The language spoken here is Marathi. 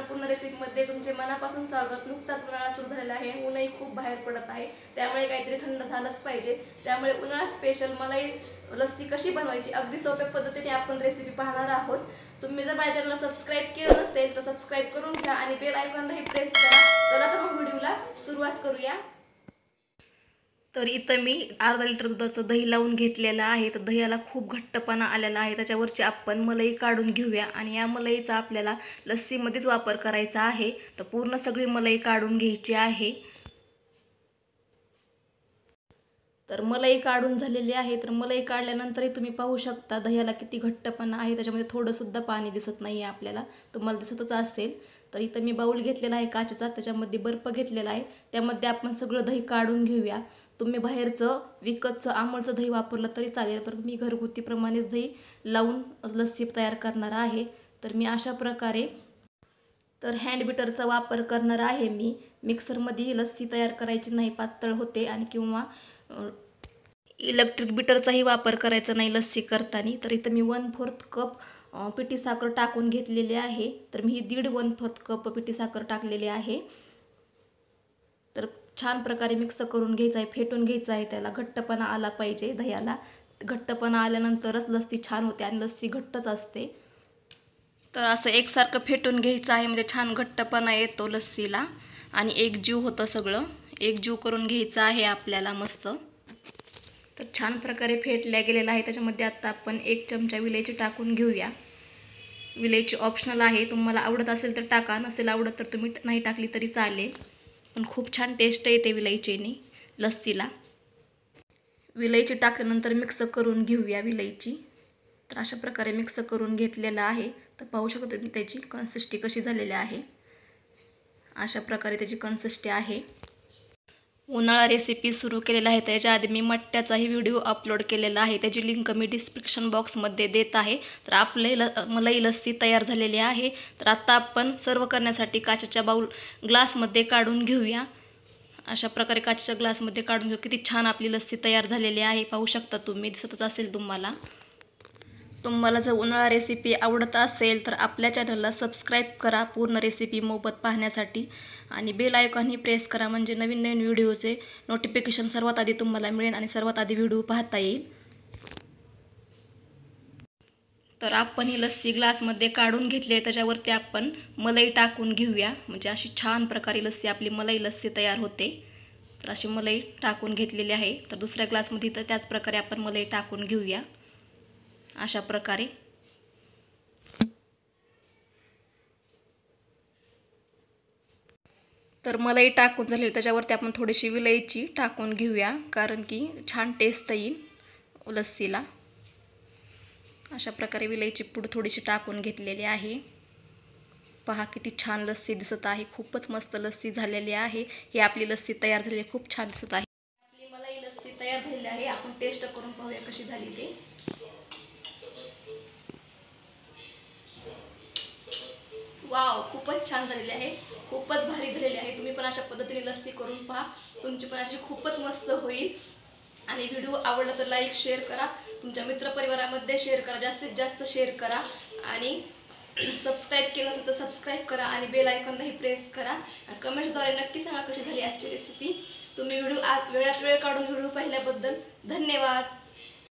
पूर्ण रेसिपीमध्ये तुमचे मनापासून स्वागत। नुकताच उन्हाळा सुरू झालेला आहे, ऊनही खूप बाहेर पडत आहे, त्यामुळे काहीतरी थंड झालंच पाहिजे। त्यामुळे उन्हाळा स्पेशल मलाई लस्सी कशी बनवायची अगदी सोप्या पद्धतीने आपण रेसिपी पाहणार आहोत। तुम्ही जर माझ्या चॅनलला सबस्क्राइब केलं नसेल तर सबस्क्राइब करून घ्या आणि बेल आयकॉनलाही प्रेस करा। चला तर मग व्हिडिओला सुरुवात करूया। तर इथं मी अर्धा लिटर दुधाचं दही लावून घेतलेलं आहे। तर दह्याला खूप घट्टपणा आलेला आहे, त्याच्यावरची आपण मलाई काढून घेऊया आणि या मलाईचा आपल्याला लस्सीमध्येच वापर करायचा आहे। तर पूर्ण सगळी मलाई काढून घ्यायची आहे। तर मलाई काढून झालेली आहे। तर मलाई काढल्यानंतरही तुम्ही पाहू शकता दह्याला किती घट्टपणा आहे, त्याच्यामध्ये थोडं सुद्धा पाणी दिसत नाही आहे, आपल्याला तुम्हाला दिसतच असेल। तर इथं मी बाउल घेतलेला आहे काचेचा, त्याच्यामध्ये बर्फ घेतलेला आहे, त्यामध्ये आपण सगळं दही काढून घेऊया। तुम्ही बाहेरचं विकतचं आमूलचं दही वापरलं तरी चालेल, पण मी घरगुती प्रमाणेच दही लावून लस्सी तयार करणार आहे। तर मी अशा प्रकारे हँड बिटरचा वापर करणार आहे। मी मिक्सरमध्ये लस्सी तयार करायची नाही, पातळ होते, आणि किंवा इलेक्ट्रिक बिटरचाही वापर करायचा नाही लस्सी करताना। तर इथं मी 1/4 कप पिठी साखर टाकून घेतलेली आहे। तर मी 1.5 कप पिठी साखर टाकलेली आहे। तर छान प्रकारे मिक्स करून घ्यायचं आहे, फेटून घ्यायचं आहे, त्याला घट्टपणा आला पाहिजे। दह्याला घट्टपणा आल्यानंतरच लस्सी छान होते, आणि लस्सी घट्टच असते। तर असं एकसारखं फेटून घ्यायचं आहे, म्हणजे छान घट्टपणा येतो लस्सीला, आणि एकजीव होतं सगळं, एकजीव करून घ्यायचं आहे आपल्याला मस्त। तर छान प्रकारे फेटल्या गेलेला आहे। त्याच्यामध्ये आता आपण 1 चमचा विलायची टाकून घेऊया। विलायची ऑप्शनल आहे, तुम्हाला आवडत असेल तर टाका, नसेल आवडत तर तुम्ही नाही टाकली तरी चालेल, पण खूप छान टेस्ट येते विलायचीने लस्सीला। विलायची टाकल्यानंतर मिक्स करून घेऊया विलायची। तर अशा प्रकारे मिक्स करून घेतलेला आहे। तर पाहू शकता तुम्ही त्याची कन्सिस्टन्सी कशी झालेली आहे, अशा प्रकारे त्याची कन्सिस्टन्सी आहे। उन्हाळा रेसिपी सुरू केलेला आहे, त्याच्या आधी मी मट्ट्याचाही व्हिडिओ अपलोड केलेला आहे, त्याची लिंक मी डिस्क्रिप्शन बॉक्समध्ये देत आहे। तर आपले मलाई लस्सी तयार झालेली आहे। तर आता आपण सर्व करण्यासाठी काचेच्या ग्लासमध्ये काढून घेऊया। अशा प्रकारे काचेच्या ग्लासमध्ये काढून घेऊ। किती छान आपली लस्सी तयार झालेली आहे, पाहू शकता तुम्ही, दिसतच असेल तुम्हाला। तुम्हाला जर उन्हाळा रेसिपी आवडत असेल तर आपल्या चॅनलला सबस्क्राईब करा पूर्ण रेसिपी मोफत पाहण्यासाठी, आणि बेल आयकॉनही प्रेस करा, म्हणजे नवीन नवीन व्हिडिओचे नोटिफिकेशन सर्वात आधी तुम्हाला मिळेल आणि सर्वात आधी व्हिडिओ पाहता येईल। तर आपण ही लस्सी ग्लासमध्ये काढून घेतली, त्याच्यावरती आपण मलाई टाकून घेऊया, म्हणजे अशी छान प्रकारे लस्सी आपली मलाई लस्सी तयार होते। तर अशी मलाई टाकून घेतलेली आहे। तर दुसऱ्या ग्लासमध्ये तर त्याच प्रकारे आपण मलाई टाकून घेऊया अशा प्रकारे। तर मलाई टाकून झाली, त्याच्यावरती आपण थोडीशी विलायची टाकून घेऊया, कारण की छान टेस्ट येईल लस्सीला। अशा प्रकारे विलायची पूड थोडीशी टाकून घेतलेली आहे। पहा किती छान लस्सी दिसत आहे, खूपच मस्त लस्सी झालेली आहे। ही आपली लस्सी तयार झालेली आहे, खूप छान दिसत आहे। आपली मलाई लस्सी तयार झालेली आहे, आपण टेस्ट करून पाहूया कशी झाली ते। वाव, खूपच छान झालेली आहे, खूपच भारी झालेली आहे। तुम्ही पण अशा पद्धतीने लस्सी करून पहा, तुमची पण अशी खूपच मस्त होईल। आणि व्हिडिओ आवडला तर लाईक शेअर करा, तुमच्या मित्रपरिवारामध्ये शेअर करा, जास्तीत जास्त शेअर करा, आणि सबस्क्राईब केलं असेल तर सबस्क्राईब करा, आणि बेल आयकॉनलाही प्रेस करा, आणि कमेंट्सद्वारे नक्की सांगा कशी झाली आजची रेसिपी। तुम्ही वेळात वेळ काढून व्हिडिओ पाहिल्याबद्दल धन्यवाद।